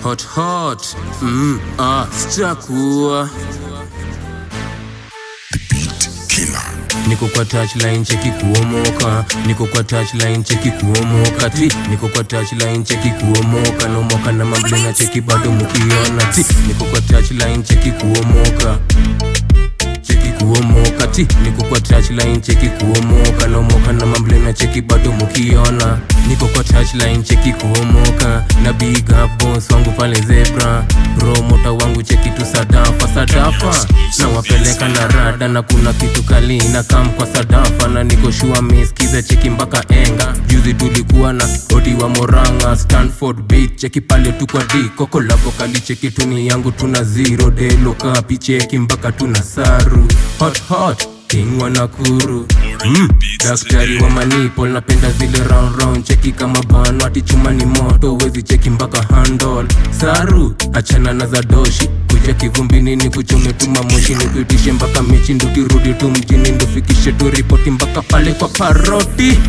hot. Stakua niko kwa touchline cheki kuomoka, niko kwa touchline cheki kuomoka ti, niko kwa touchline cheki kuomoka, nomoka na mamblenga cheki bado mukiona ti, niko kwa touchline cheki kuomoka, cheki kuomoka ti, niko kwa touchline cheki kuomoka, nomoka na mamblenga cheki bado mukiona, niko kwa touchline cheki kuomoka, na big up boss wangu pale zebra, promoter wangu cheki tu sadafa, na wapeleka na rada na kuna kitu kali na kam kwa sadafa, na niko sure miskiza cheki mpaka enga, juzi tulikuwa na odi wa Moranga, Stanford beat cheki pale tu kwa D, koko lako kali cheki tuni yangu tuna zero, delo kapi cheki mpaka tuna saru, hot king wa Nakuru, daktari wa manipol, napenda zile round cheki kama bano, ati chuma ni moto wezi cheki mpaka handle, saru achana na zadoshi, kuja kivumbi nini kuchome tuma moshi, nipitishe mpaka mechi ndo kirudi tu mjini, ndo fikishe tu ripoti mpaka pale kwa paroti,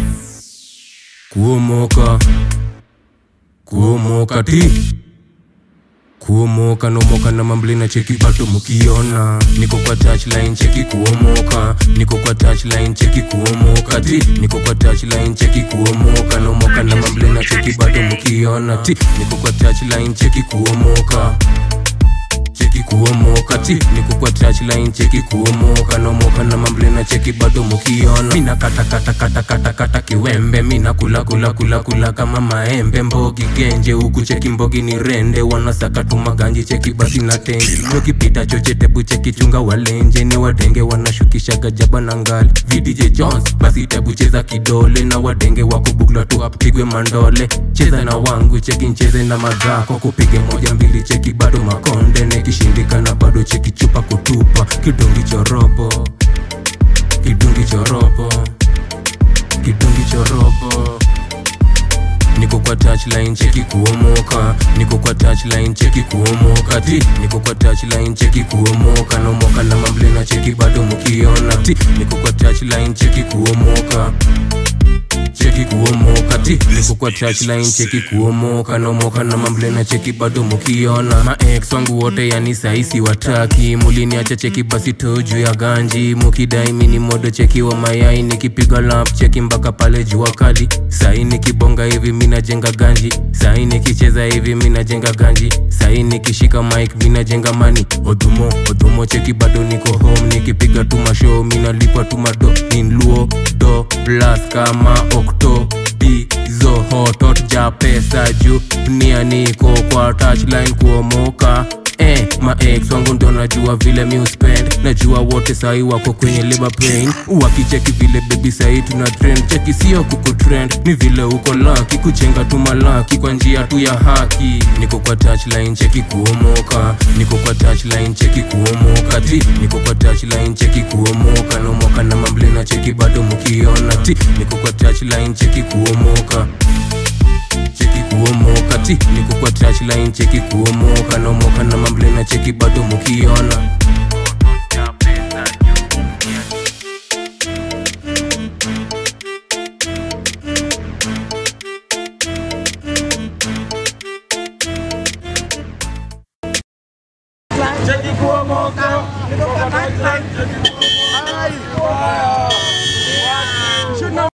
kuomoka ti, kuomoka nomoka na mamblena cheki bado mukiona, niko kwa touchline cheki kuomoka, niko kwa touchline cheki kuomoka ti, niko kwa touchline cheki kuomoka, nomoka na mamblena cheki bado mukiona ti, niko kwa touchline cheki kuomoka, cheki kuomoka ti, niko kwa touchline cheki kuomoka, nomoka na mamblena cheki bado mukiona, mina kata kiwembe, mina kula kama maembe, mbogi genje huku cheki mbogi ni rende, wanasaka tu maganji cheki basi na tenji, ukipita choche tebu cheki chunga walenje, ni wadenge wanashukisha gajaba na ngali, VDJ Jones basi tebu cheza kidole, na wadenge wako bugla tu apigwe mandole, cheza na wangu cheki ncheze na magako, kupige moja mbili cheki bado makonde, nekishindikana bado cheki chupa kutupa, kidungi chorobo, niko kwa touchline cheki kuomoka, niko kwa touchline cheki kuomoka ti, niko kwa touchline cheki kuomoka, nomoka na mamblena cheki bado mukiona ti, niko kwa touchline cheki kuomoka, cheki kuomoka ti, niko kwa touchline cheki kuomoka, nomoka na mamblena cheki bado mukiona, ma ex wangu wote yani saisi wataki, muliniacha cheki basi toju ya ganji, mukidai mini modo cheki wa mayai, nikipiga lap cheki mpaka pale jua kali, sai nikibonga hivi mina jenga ganji, sai nikicheza hivi mina jenga ganji, sai nikishika mic mina jenga mani, odumo cheki bado niko home, nikipiga tu mashow mina lipa tu mado, inluo do plus kama okto dizo, Hothot Japesa Jr niko kwa touchline kuomoka, ma ex wangu ndo najua vile mi uspend, najua wote sahi wako kwenye labor pain, wakicheki vile baby sahi tuna trend, cheki sio kuku trend, ni vile uko lucky, kuchenga tu malaki kwa njia tu ya haki, niko kwa touchline cheki kuomoka, niko kwa touchline cheki kuomoka ti, niko kwa touchline cheki kuomoka, nomoka na mamblena cheki bado mukiona ti, niko kwa touchline cheki kuomoka, cheki kuomoka ti, niko kwa touchline cheki kuomoka, nomoka na mamblena cheki bado mukiona. Cheki kuomoka, niko kwa touchline cheki kuomoka.